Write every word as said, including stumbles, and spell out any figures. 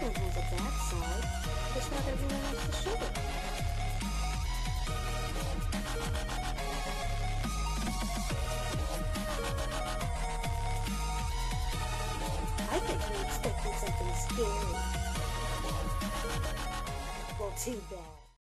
Everyone has a bad side, just not everyone wants to show it. I think you're expecting something scary. Well, too bad.